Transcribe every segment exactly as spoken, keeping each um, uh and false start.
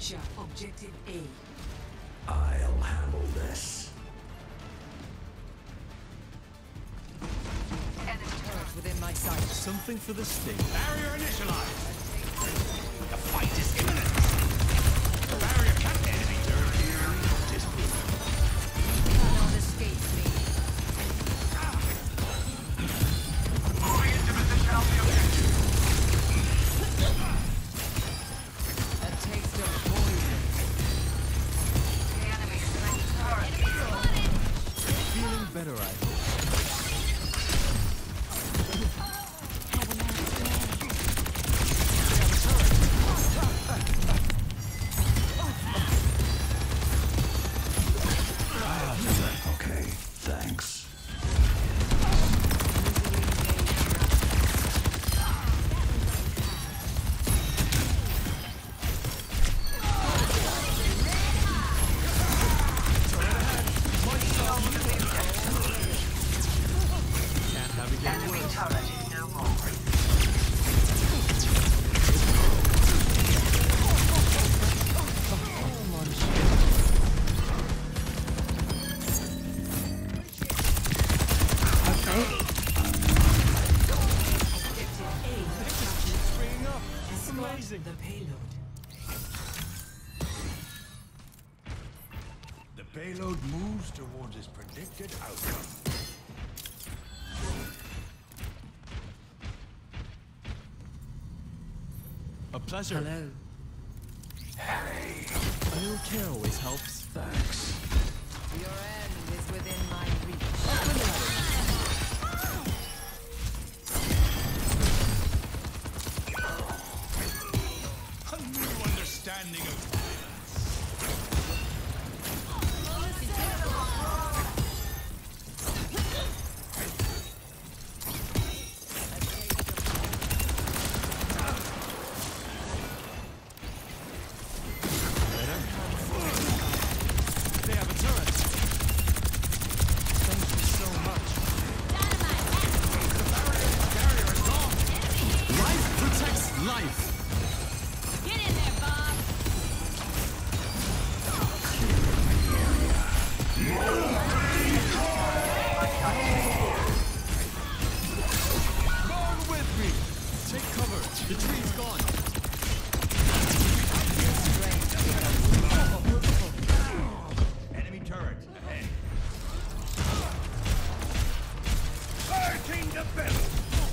Capture objective A. I'll handle this. Enemy turret within my sight. Something for the sting. Barrier initialized. The fight is imminent. The barrier can't enemy turret here. Cannot escape me. Moving into position on the objective. A taste of poison. The enemy is ready. Turret. Feeling better, I hope. Okay, thanks. Can't have it get worse. Springing up. It's amazing. The payload. The payload moves towards its predicted outcome. A pleasure. Hello. A little care always helps. Thanks. Your end is within my reach. A new understanding of They have a turret. Thank you so much. barrier is gone. Life protects life. Get in there, Bob! Go with me. Take cover. The tree's gone. Enemy turret ahead. Fighting the bell.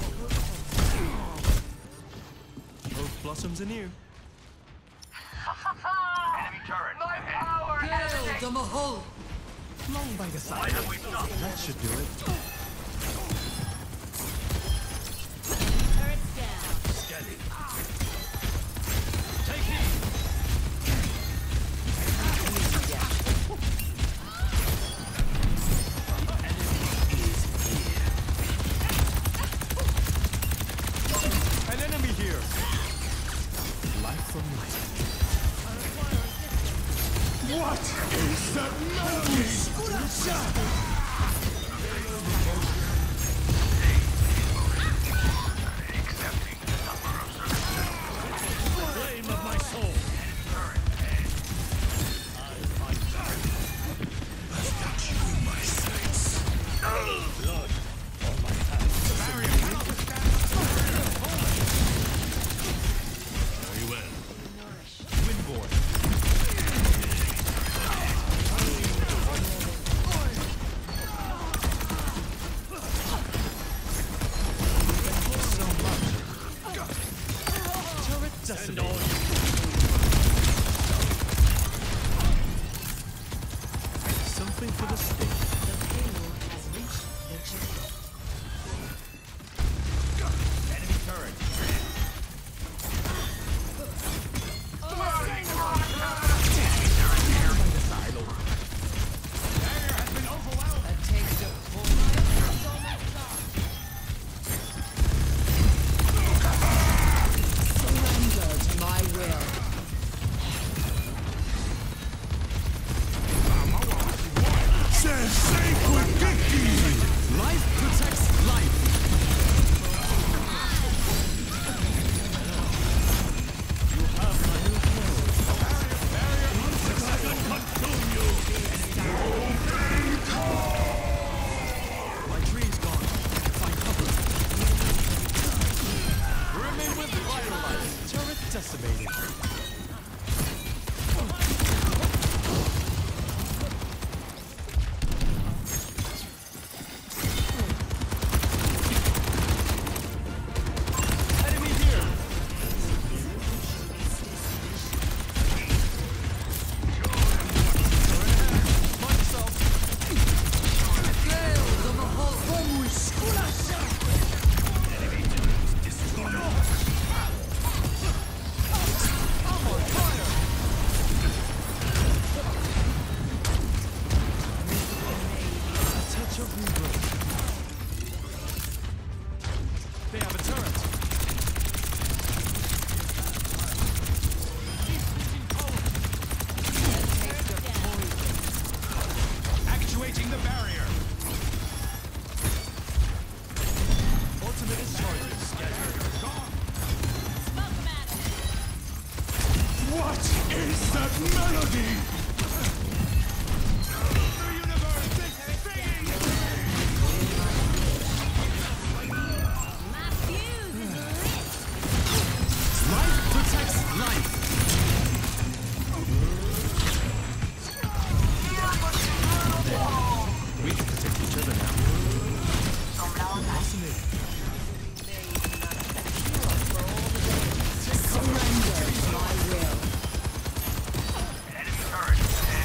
Both blossoms anew. Enemy turret ahead. Build them a hole. Long by the side. Why have we stopped? That should do it. Turret's down. Steady. Take heed. An enemy here. Life from life. What is that noise? Accepting the number of services. Flame of my soul. My sights. Blood on my hands. Barrier cannot withstand very well. Windborne. What is that melody? The universe is singing! My fuse is lit. Life protects life. We can protect each other now. Fascinating. Surrender my will. Enemy turret ahead.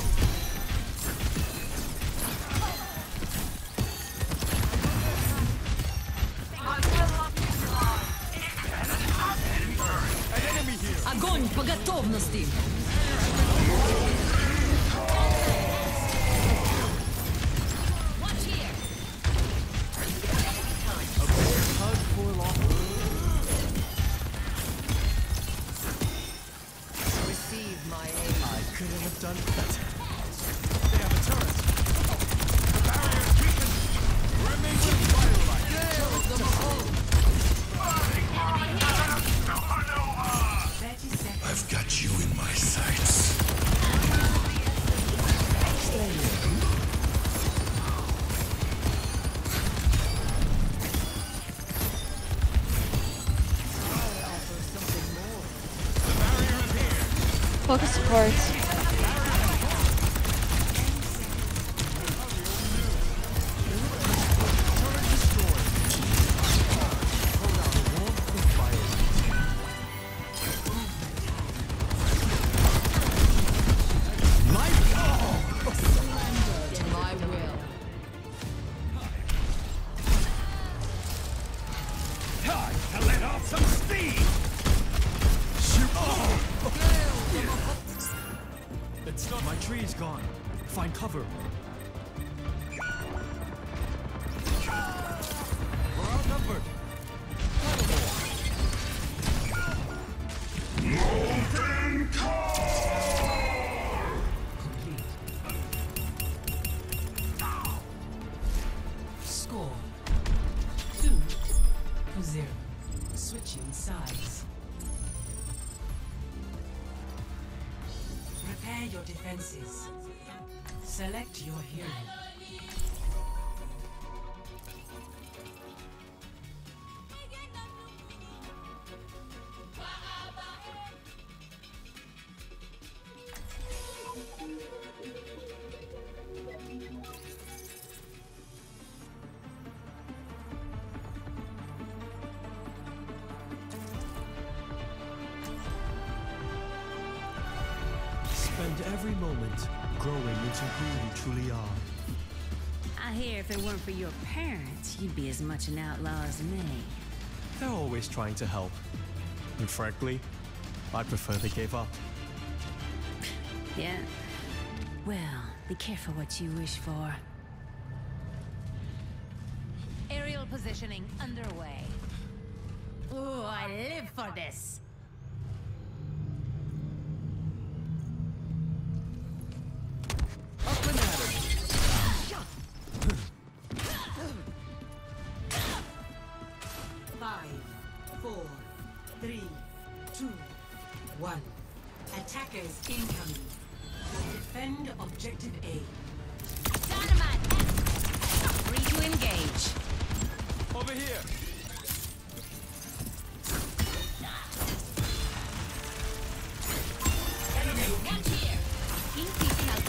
An enemy here. Огонь по готовности. Watch here. A bear hug for long. Receive my aid. I couldn't have done better. They have a turret. The barrier is weakened. Remain with firelight. I've got you in my sights. Focus support. Turret destroyed. Hold out warmth and firelight. Light. To my will. Time to let off some steam! Shoot. Oh. It's not. My tree is gone. Find cover. We're outnumbered. Score two to zero. Switching sides. Prepare your defenses. Select your hero. Spend every moment growing into who you truly are. I hear if it weren't for your parents, you'd be as much an outlaw as me. They're always trying to help. And frankly, I prefer they gave up. Yeah? Well, be careful what you wish for. Aerial positioning underway. Ooh, I live for this. Up and at 'em. Five, four, three, two, one. Attackers incoming. Defend objective A. Dynamite! Free to engage. Over here. Watch here. Increase health.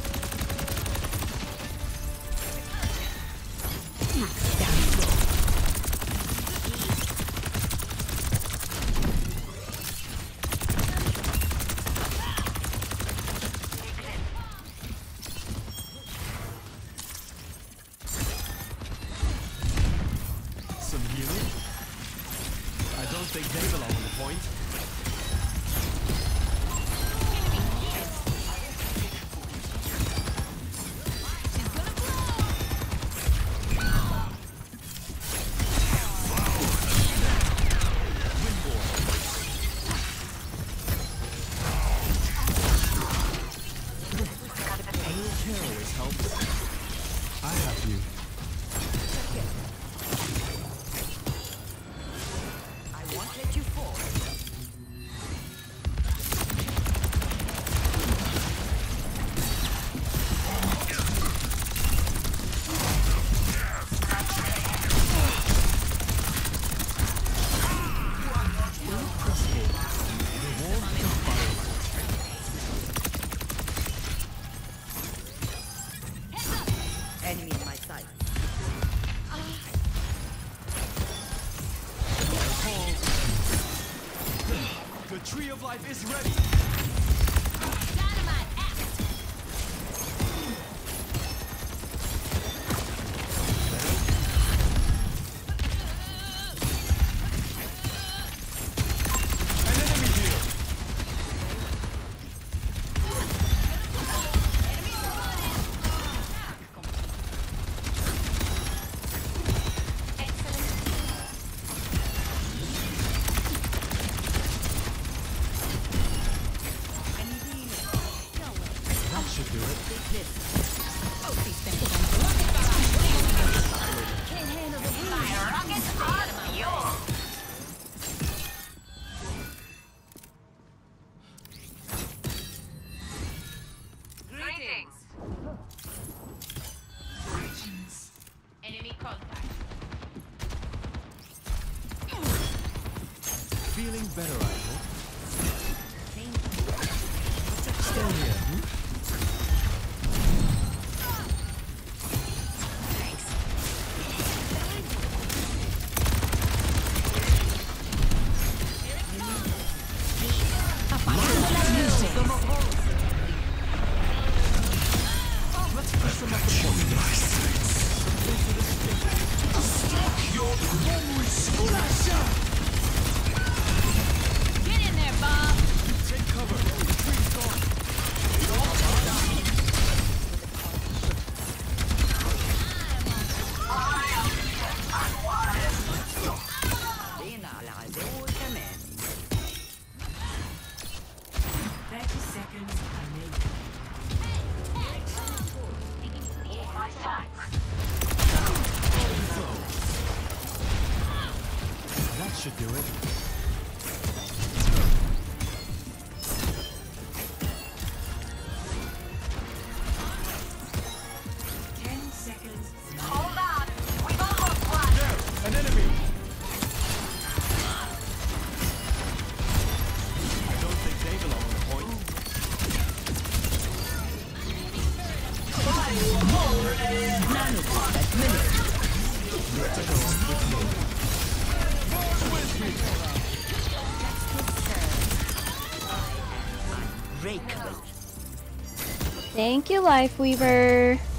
Some healing. I don't think they belong on the point. She's gonna blow. is ready. Dynamite out. An enemy here. That should do it. Enemy contact. Feeling better, I hope. Stay here. Hmm? Get in there, Bob. Take cover. Retreat's gone. thirty seconds remaining. That should do it. Ten seconds. There, an enemy. I don't think they belong on the point. Thank you, Lifeweaver.